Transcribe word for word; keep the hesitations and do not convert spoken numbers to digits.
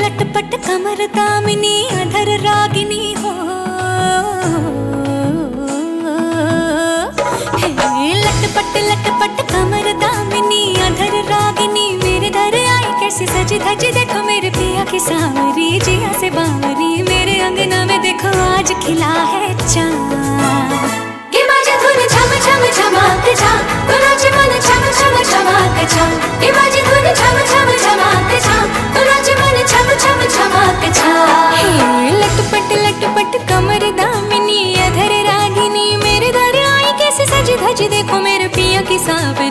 लटपट कमर दामिनी अधर रागिनी हो। हे लटपट लटपट कमर दामिनी अधर रागिनी, मेरे दर आई कैसी सजी धजी, देखो मेरे पिया की सांवरी जिया से बावरी, मेरे अंगना में देखो आज खिला है चाँद। कि बाजे धुन झम झम झमाक जा, तो नाचे मन झम झम झमाक जा। कि बाजे धुन झम झम झमाक जा, तो नाचे मन झम झम झमाक जा। हे लटपट लटपट कमर दामिनी अधर रागिनी, मेरे दर आई कैसे सजी धजी, देखो मेरे पिया की सांवरी